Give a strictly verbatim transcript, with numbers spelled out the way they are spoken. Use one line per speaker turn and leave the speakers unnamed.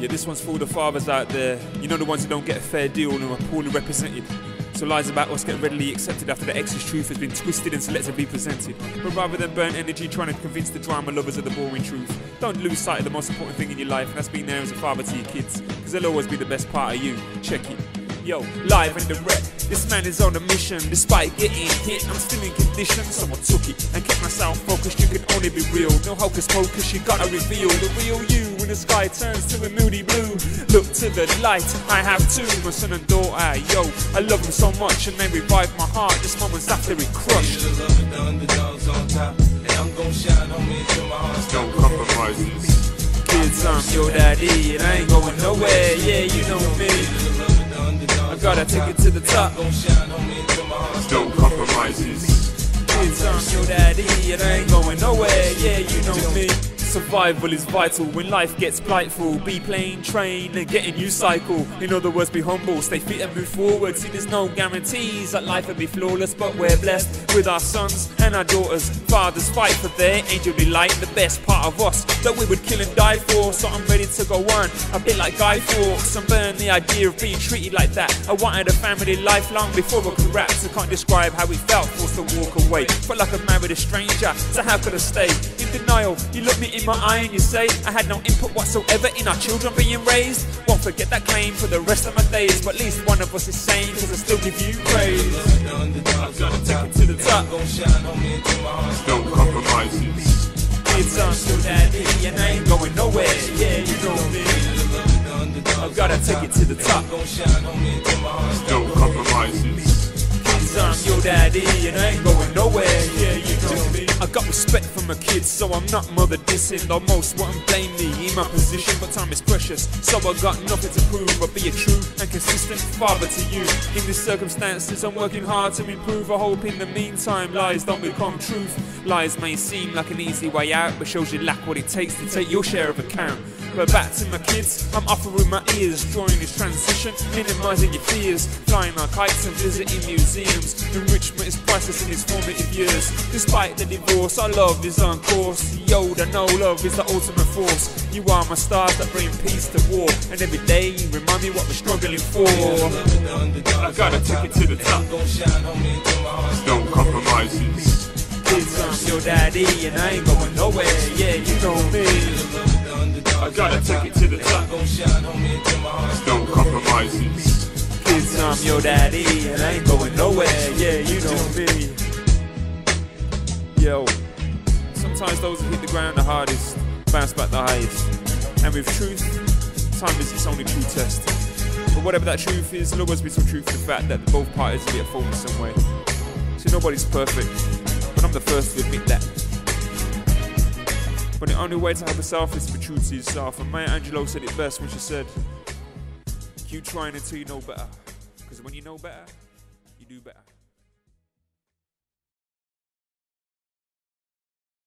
Yeah, this one's for all the fathers out there. You know, the ones who don't get a fair deal and who are poorly represented. So lies about us get readily accepted after the ex's truth has been twisted and selectively presented. But rather than burn energy trying to convince the drama lovers of the boring truth, don't lose sight of the most important thing in your life, and that's being there as a father to your kids. Because they'll always be the best part of you. Check it. Yo, live and direct, this man is on a mission. Despite getting hit, I'm still in condition. So I took it and kept myself focused. You can only be real, no hocus pocus. You gotta reveal the real you when the sky turns to a moody blue. Look to the light, I have two, my son and daughter. Yo, I love them so much and they revive my heart. This moment's after it crushed.
Don't compromise.
Kids, I'm your daddy and I ain't going nowhere. Yeah, you know me. I gotta take it to the top.
Don't compromise.
Kids, I'm your daddy and I ain't going nowhere. Yeah, you know me. Survival is vital when life gets blightful. Be plain, train and get a new cycle. In other words, be humble, stay fit and move forward. See, there's no guarantees that life will be flawless, but we're blessed with our sons and our daughters. Fathers fight for their angel delight, the best part of us that we would kill and die for. So I'm ready to go on, a bit like Guy Fawkes, and burn the idea of being treated like that. I wanted a family lifelong before I could rap, so can't describe how it felt, forced to walk away. Felt like I married a stranger, so how could I stay in denial? You look me in my eye and you say I had no input whatsoever in our children being raised. Won't forget that claim for the rest of my days, but at least one of us is sane, cause I still give you praise. I've gotta take it to the top.
Don't compromise.
Kids, I'm still daddy and I ain't going nowhere. Yeah, you know me. I've gotta take it to the top.
Don't compromise.
Kids, I'm your daddy and I ain't going nowhere. Yeah, you know me. I got respect for my kids, so I'm not mother dissing. Though most wouldn't blame me in my position, but time is precious, so I got nothing to prove. But be a true and consistent father to you. In these circumstances, I'm working hard to improve. I hope in the meantime lies don't become truth. Lies may seem like an easy way out, but shows you lack what it takes to take your share of account. But back to my kids, I'm offering my ears, drawing this transition, minimizing your fears, flying our kites and visiting museums. Enrichment is priceless in its formative years. Despite the divorce, our love is on course. Yoda, no love is the ultimate force. You are my stars that bring peace to war, and every day you remind me what we're struggling for.
I gotta take it to the top. Don't compromise.
Kids, I'm your daddy and I ain't going nowhere. Yeah, you know me.
I gotta take it to the top. Don't compromise.
Kids, I'm your daddy and I ain't going nowhere. Yeah, you know me. Yo, sometimes those who hit the ground the hardest bounce back the highest. And with truth, time is its only true test. But whatever that truth is, there'll always be some truth to the fact that both parties will be at fault in some way. See, nobody's perfect, but I'm the first to admit that. But the only way to help yourself is to be true to yourself. And Maya Angelou said it best when she said, keep trying until you know better. Because when you know better, you do better.